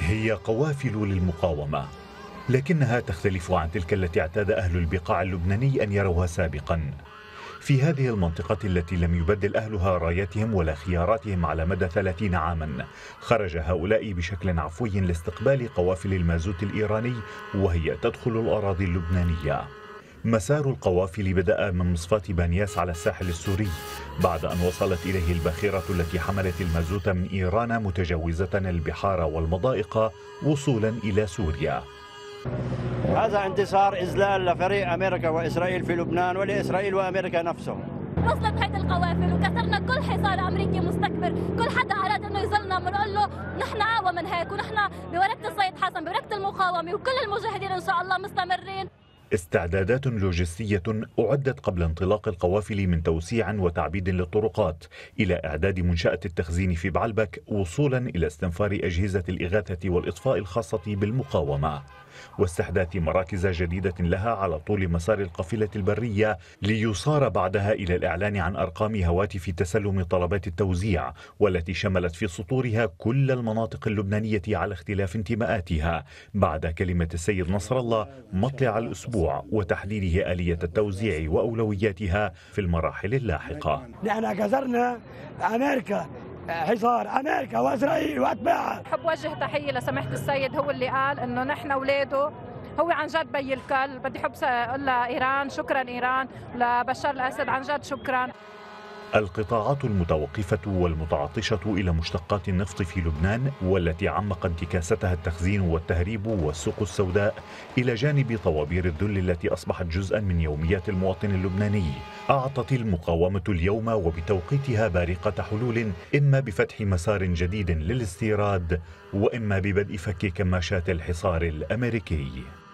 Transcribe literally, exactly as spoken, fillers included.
هي قوافل للمقاومة، لكنها تختلف عن تلك التي اعتاد أهل البقاع اللبناني أن يروها سابقا. في هذه المنطقة التي لم يبدل أهلها رايتهم ولا خياراتهم على مدى ثلاثين عاما، خرج هؤلاء بشكل عفوي لاستقبال قوافل المازوت الإيراني وهي تدخل الأراضي اللبنانية. مسار القوافل بدأ من مصفاة بانياس على الساحل السوري، بعد أن وصلت إليه الباخرة التي حملت المازوت من إيران متجاوزة البحار والمضائق وصولا إلى سوريا. هذا انتصار إذلال لفريق أمريكا وإسرائيل في لبنان ولإسرائيل وأمريكا نفسهم. وصلت هيدي القوافل وكسرنا كل حصار أمريكي مستكبر، كل حدا أراد أنه يظلنا بنقول له نحن أقوى من هيك، ونحن بورقة السيد حسن بورقة المقاومة وكل المجاهدين إن شاء الله مستمرين. استعدادات لوجستية أعدت قبل انطلاق القوافل، من توسيع وتعبيد للطرقات إلى إعداد منشأة التخزين في بعلبك، وصولا إلى استنفار أجهزة الإغاثة والإطفاء الخاصة بالمقاومة، واستحداث مراكز جديدة لها على طول مسار القافلة البرية، ليصار بعدها إلى الإعلان عن أرقام هواتف تسلم طلبات التوزيع، والتي شملت في سطورها كل المناطق اللبنانية على اختلاف انتماءاتها، بعد كلمة السيد نصر الله مطلع الأسبوع وتحديده آلية التوزيع وأولوياتها في المراحل اللاحقة. نحن كسرنا أمريكا، حصار أمريكا وإسرائيل وأتباعها. بحب وجه تحية لسماحة السيد، هو اللي قال إنه نحن أولاده، هو عن جد بي الكل. بدي حب أقول لإيران شكرا، إيران لبشار الأسد عن جد شكرا. القطاعات المتوقفة والمتعطشة إلى مشتقات النفط في لبنان، والتي عمق انتكاستها التخزين والتهريب والسوق السوداء، إلى جانب طوابير الذل التي أصبحت جزءا من يوميات المواطن اللبناني، أعطت المقاومة اليوم وبتوقيتها بارقة حلول، إما بفتح مسار جديد للاستيراد، وإما ببدء فك كماشات الحصار الأمريكي.